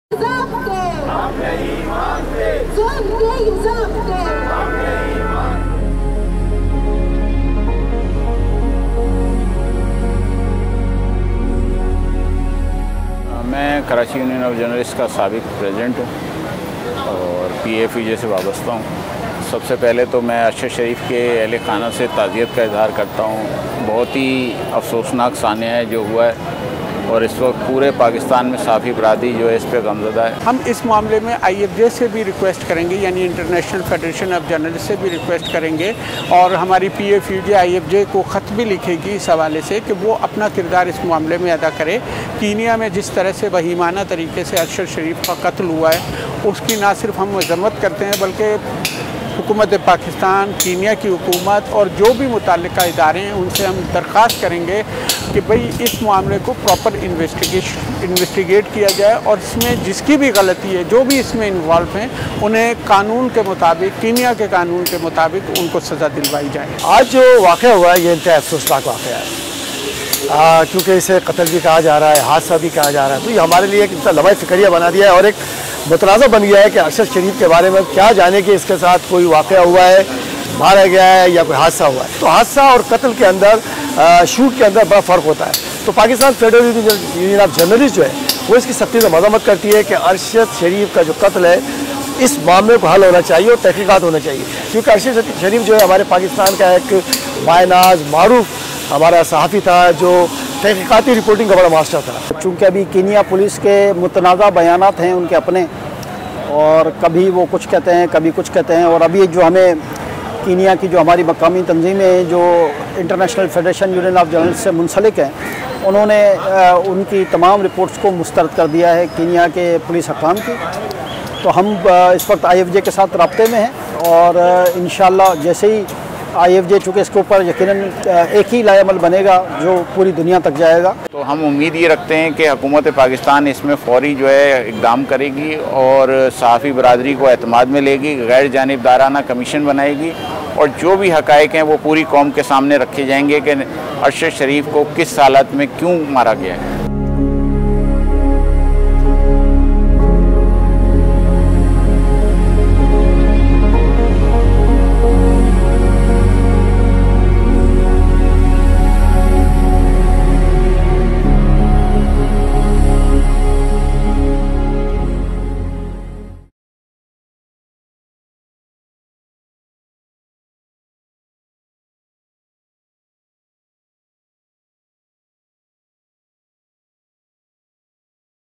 मैं Karachi union of journalist का साबिक प्रेसिडेंट हूँ और PFUJ से वाबस्ता हूँ। सबसे पहले तो मैं अरशद शरीफ के अहले खाना से ताज़ियत का इजहार करता हूँ। बहुत ही अफसोसनाक सानिया है जो हुआ है और इस वक्त पूरे पाकिस्तान में साफ़ी बरादरी जो है इस पर गमज़दा है। हम इस मामले में IFJ से भी रिक्वेस्ट करेंगे, यानी इंटरनेशनल फेडरेशन ऑफ जर्नलिस्ट से भी रिक्वेस्ट करेंगे और हमारी PFUJ IFJ को ख़त भी लिखेगी इस हवाले से कि वो अपना किरदार इस मामले में अदा करे। कीनिया में जिस तरह से वहीमाना तरीके से अरशद शरीफ का कत्ल हुआ है उसकी ना सिर्फ हम मज़म्मत करते हैं बल्कि हुकूमत पाकिस्तान, कीनिया की हुकूमत और जो भी मुतल्लिका इदारे हैं उनसे हम दरख्वास्त करेंगे कि भाई इस मामले को प्रॉपर इन्वेस्टिगेट किया जाए और इसमें जिसकी भी गलती है, जो भी इसमें इन्वॉल्व हैं, उन्हें कानून के मुताबिक, कीनिया के कानून के मुताबिक उनको सज़ा दिलवाई जाए। आज जो वाक़या हुआ है ये इंतहाई अफसोसनाक वाक़या है, क्योंकि इसे कत्ल भी कहा जा रहा है, हादसा भी कहा जा रहा है, तो ये हमारे लिए एक लम्हा फ़िक्रिया बना दिया है और एक मुतनाज़ा बन गया है कि अरशद शरीफ के बारे में क्या जाने कि इसके साथ कोई वाक़या हुआ है, मारा गया है या कोई हादसा हुआ है। तो हादसा और कत्ल के अंदर, शूट के अंदर बड़ा फ़र्क होता है। तो Pakistan federal union of journalist जो है वो इसकी सख्ती से मज़म्मत करती है कि अरशद शरीफ का जो कत्ल है इस मामले को हल होना चाहिए और तहकीकात होना चाहिए, क्योंकि अरशद शरीफ जो है हमारे पाकिस्तान का एक बायनाज मारूफ हमारा सहाफ़ी था जो तहकीकाती रिपोर्टिंग का बड़ा मास्टर था। चूँकि अभी कीनिया पुलिस के मुतनाज़ा बयानात हैं उनके अपने, और कभी वो कुछ कहते हैं कभी कुछ कहते हैं, और अभी जो हमें कीनिया की जो हमारी मकामी तंजीमें जो international federation union of journalist से मुंसलिक हैं उन्होंने उनकी तमाम रिपोर्ट्स को मुस्तरद कर दिया है कीनिया के पुलिस हकाम की। तो हम इस वक्त IFJ के साथ रब्ते में हैं और इंशाअल्लाह जैसे ही IFJ चूँकि इसके ऊपर यकीनन एक ही लाएमल बनेगा जो पूरी दुनिया तक जाएगा। तो हम उम्मीद ये रखते हैं कि हुकूमत पाकिस्तान इसमें फ़ौरी जो है इक़दाम करेगी और सहाफ़ी बरादरी को एतमाद में लेगी, गैर जानिबदाराना कमीशन बनाएगी और जो भी हक़ाइक़ हैं वो पूरी कौम के सामने रखे जाएंगे कि अरशद शरीफ को किस हालत में क्यों मारा गया है।